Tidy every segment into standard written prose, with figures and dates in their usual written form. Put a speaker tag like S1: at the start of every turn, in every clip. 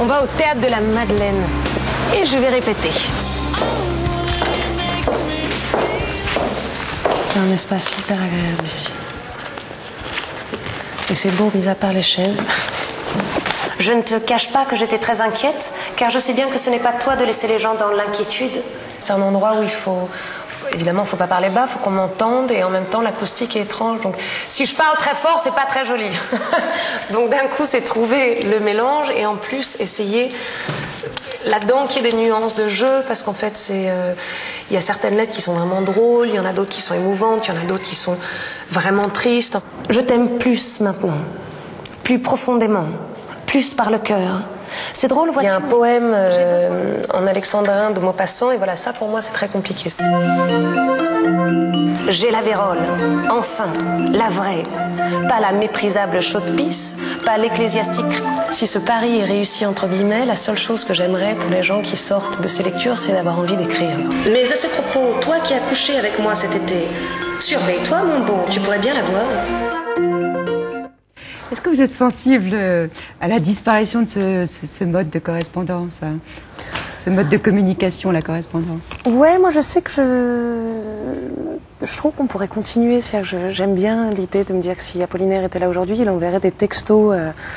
S1: On va au théâtre de la Madeleine. Et je vais répéter. C'est un espace hyper agréable ici. Et c'est beau, mis à part les chaises. Je ne te cache pas que j'étais très inquiète, car je sais bien que ce n'est pas toi de laisser les gens dans l'inquiétude. C'est un endroit où il faut... Évidemment, il ne faut pas parler bas, il faut qu'on m'entende, et en même temps, l'acoustique est étrange. Donc, si je parle très fort, c'est pas très joli. Donc, d'un coup, c'est trouver le mélange, et en plus, essayer là-dedans qu'il y ait des nuances de jeu, parce qu'en fait, il y a certaines lettres qui sont vraiment drôles, il y en a d'autres qui sont émouvantes, il y en a d'autres qui sont vraiment tristes. Je t'aime plus maintenant, plus profondément, plus par le cœur. C'est drôle, il y a un poème en alexandrin de Maupassant, et voilà, ça pour moi c'est très compliqué. J'ai la vérole, enfin, la vraie, pas la méprisable chaude-pisse, pas l'ecclésiastique. Si ce pari est réussi entre guillemets, la seule chose que j'aimerais pour les gens qui sortent de ces lectures, c'est d'avoir envie d'écrire. Mais à ce propos, toi qui as couché avec moi cet été, surveille-toi mon bon, tu pourrais bien la voir.
S2: Est-ce que vous êtes sensible à la disparition de ce mode de correspondance, hein, ce mode de communication, la correspondance?
S1: Ouais, moi je sais que je trouve qu'on pourrait continuer. J'aime bien l'idée de me dire que si Apollinaire était là aujourd'hui, il enverrait des textos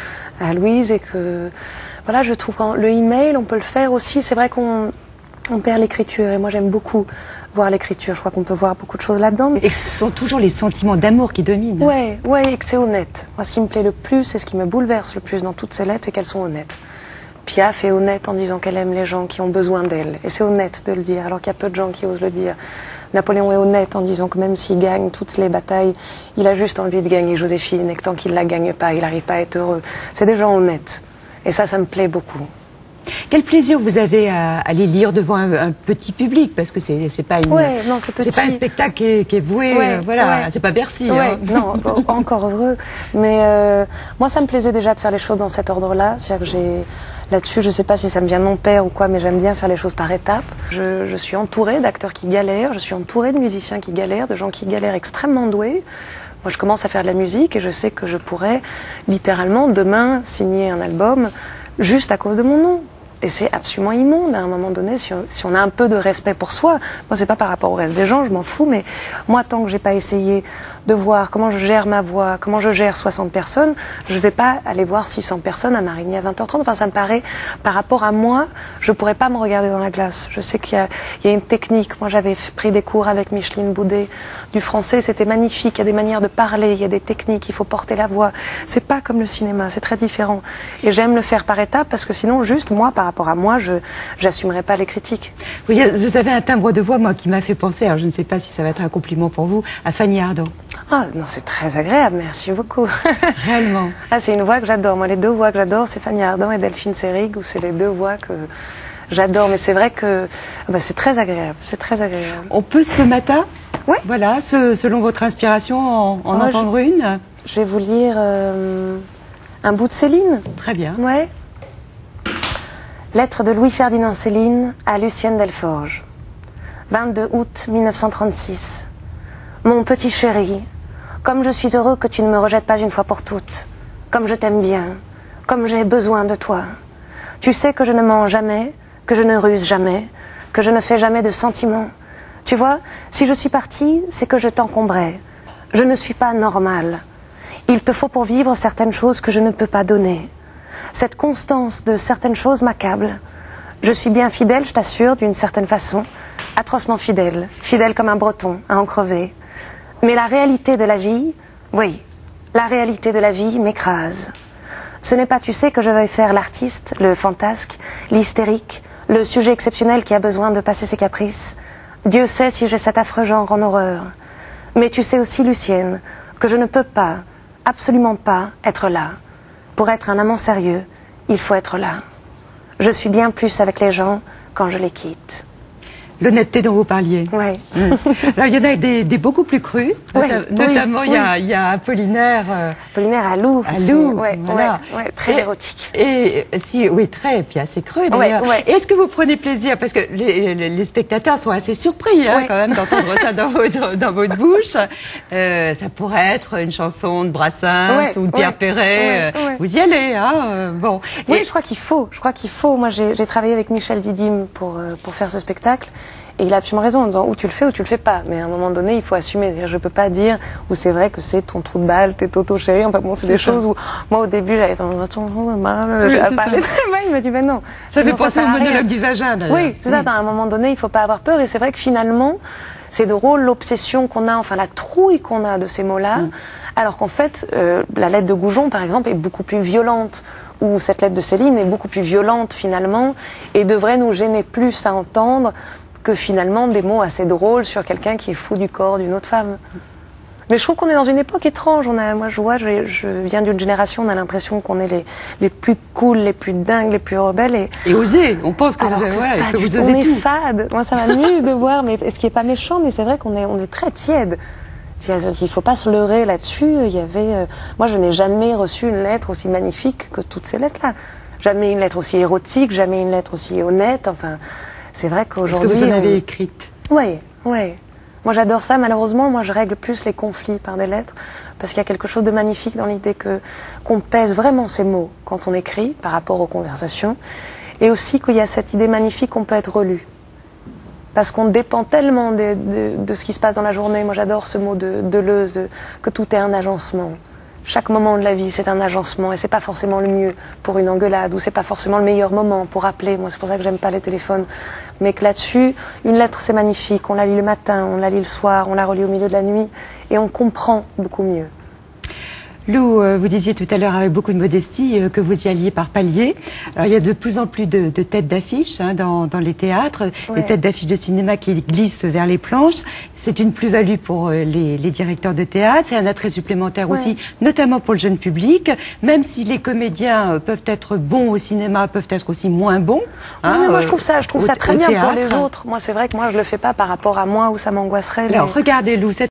S1: à Louise, et que voilà, je trouve que le email, on peut le faire aussi. C'est vrai qu'on perd l'écriture, et moi j'aime beaucoup voir l'écriture. Je crois qu'on peut voir beaucoup de choses là-dedans.
S2: Et ce sont toujours les sentiments d'amour qui dominent.
S1: Ouais, et que c'est honnête. Moi, ce qui me plaît le plus et ce qui me bouleverse le plus dans toutes ces lettres, c'est qu'elles sont honnêtes. Piaf est honnête en disant qu'elle aime les gens qui ont besoin d'elle. Et c'est honnête de le dire, alors qu'il y a peu de gens qui osent le dire. Napoléon est honnête en disant que même s'il gagne toutes les batailles, il a juste envie de gagner Joséphine, et que tant qu'il ne la gagne pas, il n'arrive pas à être heureux. C'est des gens honnêtes. Et ça me plaît beaucoup.
S2: Quel plaisir vous avez à les lire devant un petit public, parce que c'est pas une, c'est pas un spectacle qui est voué, voilà, c'est pas Bercy. Hein.
S1: Non, encore heureux. Mais moi, ça me plaisait déjà de faire les choses dans cet ordre-là. C'est-à-dire que là-dessus, je sais pas si ça me vient de mon père ou quoi, mais j'aime bien faire les choses par étapes. Je suis entourée d'acteurs qui galèrent, je suis entourée de musiciens qui galèrent, de gens qui galèrent extrêmement doués. Moi, je commence à faire de la musique et je sais que je pourrais littéralement demain signer un album juste à cause de mon nom. Et c'est absolument immonde à un moment donné, si on a un peu de respect pour soi. Moi, c'est pas par rapport au reste des gens, je m'en fous, mais moi, tant que j'ai pas essayé de voir comment je gère ma voix, comment je gère 60 personnes, je vais pas aller voir 600 personnes à Marigny à 20h30. Enfin, ça me paraît, par rapport à moi, je pourrais pas me regarder dans la glace. Je sais qu'il y a une technique. Moi, j'avais pris des cours avec Micheline Boudet du français, c'était magnifique. Il y a des manières de parler, il y a des techniques, il faut porter la voix. C'est pas comme le cinéma, c'est très différent. Et j'aime le faire par étapes, parce que sinon, juste moi, par rapport à moi, je n'assumerai pas les critiques.
S2: Vous avez un timbre de voix, moi, qui m'a fait penser, alors je ne sais pas si ça va être un compliment pour vous, à Fanny Ardant.
S1: Ah non, c'est très agréable, merci beaucoup.
S2: Réellement.
S1: Ah, c'est une voix que j'adore. Moi, les deux voix que j'adore, c'est Fanny Ardant et Delphine Seyrig, où c'est les deux voix que j'adore. Mais c'est vrai que c'est très agréable, c'est très agréable.
S2: On peut ce matin,
S1: oui,
S2: voilà, selon votre inspiration, en entendre une.
S1: Je vais vous lire un bout de Céline.
S2: Très bien.
S1: Ouais. Lettre de Louis-Ferdinand Céline à Lucienne Delforge. 22 août 1936. Mon petit chéri, comme je suis heureux que tu ne me rejettes pas une fois pour toutes, comme je t'aime bien, comme j'ai besoin de toi. Tu sais que je ne mens jamais, que je ne ruse jamais, que je ne fais jamais de sentiments. Tu vois, si je suis partie, c'est que je t'encombrais. Je ne suis pas normale. Il te faut pour vivre certaines choses que je ne peux pas donner. Cette constance de certaines choses m'accable. Je suis bien fidèle, je t'assure, d'une certaine façon, atrocement fidèle, fidèle comme un breton à en crever. Mais la réalité de la vie, oui, la réalité de la vie m'écrase. Ce n'est pas, tu sais, que je veuille faire l'artiste, le fantasque, l'hystérique, le sujet exceptionnel qui a besoin de passer ses caprices. Dieu sait si j'ai cet affreux genre en horreur. Mais tu sais aussi, Lucienne, que je ne peux pas, absolument pas, être là. Pour être un amant sérieux, il faut être là. Je suis bien plus avec les gens quand je les quitte.
S2: L'honnêteté dont vous parliez.
S1: Ouais.
S2: Alors, il y en a des beaucoup plus crus. Notamment, il y a Apollinaire.
S1: Apollinaire à Lou.
S2: Voilà.
S1: Très érotique.
S2: Oui, très, et puis assez creux d'ailleurs. Est-ce que vous prenez plaisir, parce que les spectateurs sont assez surpris quand même d'entendre ça dans votre bouche. Ça pourrait être une chanson de Brassens ou de Pierre Perret. Vous y allez, bon.
S1: Oui, je crois qu'il faut. Moi, j'ai travaillé avec Michel Didim pour faire ce spectacle. Et il a absolument raison en disant ou tu le fais ou tu le fais pas. Mais à un moment donné, il faut assumer. Je peux pas dire ou c'est vrai que c'est ton trou de balle, tes Toto chéri. Enfin bon, c'est des choses où moi au début j'avais parlé très mal. Il m'a dit ben non.
S2: Ça fait penser au monologue du vagin d'ailleurs.
S1: Oui, c'est ça. À un moment donné, il faut pas avoir peur. Et c'est vrai que finalement, c'est drôle l'obsession qu'on a, enfin la trouille qu'on a de ces mots-là. Alors qu'en fait, la lettre de Goujon par exemple est beaucoup plus violente. Ou cette lettre de Céline est beaucoup plus violente finalement et devrait nous gêner plus à entendre que finalement des mots assez drôles sur quelqu'un qui est fou du corps d'une autre femme. Mais je trouve qu'on est dans une époque étrange. Moi, je viens d'une génération, on a l'impression qu'on est les plus cool, les plus dingues, les plus rebelles.
S2: Et osés. On pense que vous osez tout.
S1: On est fade. Moi, ça m'amuse de voir, mais ce qui est pas méchant, mais c'est vrai qu'on est très tiède. Il faut pas se leurrer là-dessus. Moi, je n'ai jamais reçu une lettre aussi magnifique que toutes ces lettres-là. Jamais une lettre aussi érotique, jamais une lettre aussi honnête. Enfin, c'est vrai qu'aujourd'hui.
S2: Est-ce que vous en avez écrite?
S1: Oui. Moi, j'adore ça. Malheureusement, moi, je règle plus les conflits par des lettres, parce qu'il y a quelque chose de magnifique dans l'idée qu'on pèse vraiment ces mots quand on écrit par rapport aux conversations, et aussi qu'il y a cette idée magnifique qu'on peut être relu. Parce qu'on dépend tellement de ce qui se passe dans la journée. Moi, j'adore ce mot de Deleuze, que tout est un agencement. Chaque moment de la vie, c'est un agencement, et c'est pas forcément le mieux pour une engueulade, ou c'est pas forcément le meilleur moment pour appeler. Moi, c'est pour ça que j'aime pas les téléphones. Mais que là-dessus, une lettre, c'est magnifique. On la lit le matin, on la lit le soir, on la relit au milieu de la nuit, et on comprend beaucoup mieux.
S2: Lou, vous disiez tout à l'heure avec beaucoup de modestie que vous y alliez par paliers. Alors il y a de plus en plus de têtes d'affiches dans les théâtres, des têtes d'affiches de cinéma qui glissent vers les planches. C'est une plus-value pour les directeurs de théâtre, c'est un attrait supplémentaire aussi, notamment pour le jeune public, même si les comédiens peuvent être bons au cinéma, peuvent être aussi moins bons.
S1: Mais moi je trouve ça très bien pour les autres. Moi c'est vrai que moi je le fais pas par rapport à moi où ça m'angoisserait.
S2: Alors regardez Lou,